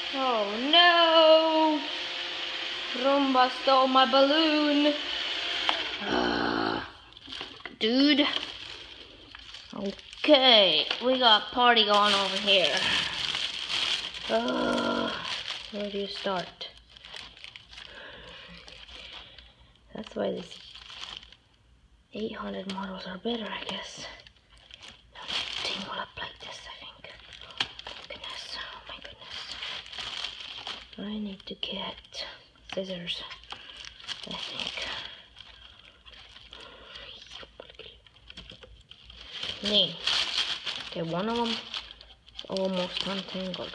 Oh no! Roomba stole my balloon. Dude. Okay, we got party going over here. Where do you start? That's why these 800 models are better, I guess. Tingle up like this, I think. Goodness, oh my goodness. I need to get scissors, I think. Nee. Okay, one of them is almost untangled.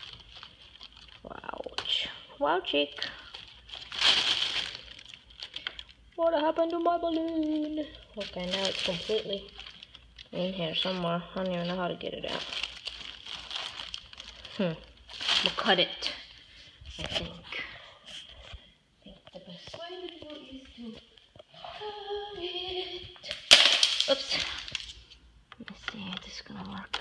Ouch. Wow, chick. What happened to my balloon? Okay, now it's completely in here somewhere. I don't even know how to get it out. We'll cut it, I think. I think the best way to do it is to cut it. Oops. Let's see if this is gonna work.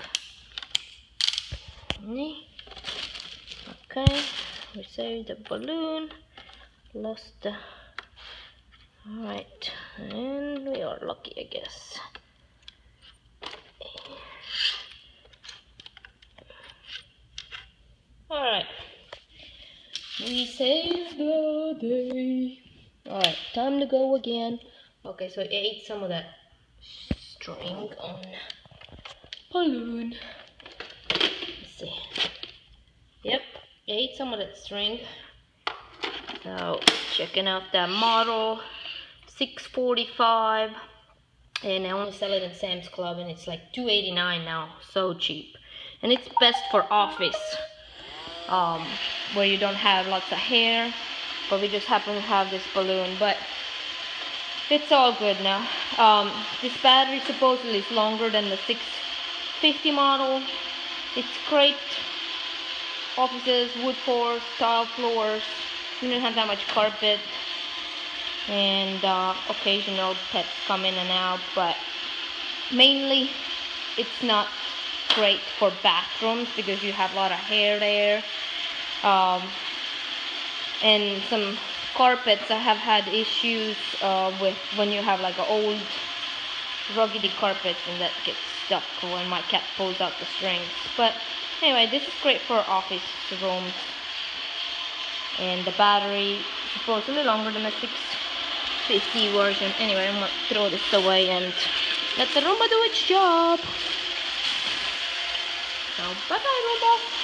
Okay, we saved the balloon. Lost the... Alright, and we are lucky, I guess. Alright, we saved the day. Alright, time to go again. Okay, so I ate some of that string on balloon. Let's see. Yep, I ate some of that string. So, checking out that model. $6.45, and I only sell it in Sam's Club, and it's like $2.89 now. So cheap, and it's best for office, where you don't have lots of hair, but we just happen to have this balloon. But it's all good now. This battery supposedly is longer than the 650 model. It's great. Offices, wood floors, tile floors. You don't have that much carpet. And occasional pets come in and out, but mainly it's not great for bathrooms because you have a lot of hair there, and some carpets I have had issues with when you have like an old ruggedy carpets, and that gets stuck when my cat pulls out the strings. But anyway, this is great for office rooms, and the battery supposedly longer than the 650 version. Anyway, I'm gonna throw this away and let the Roomba do its job. So bye bye, Roomba.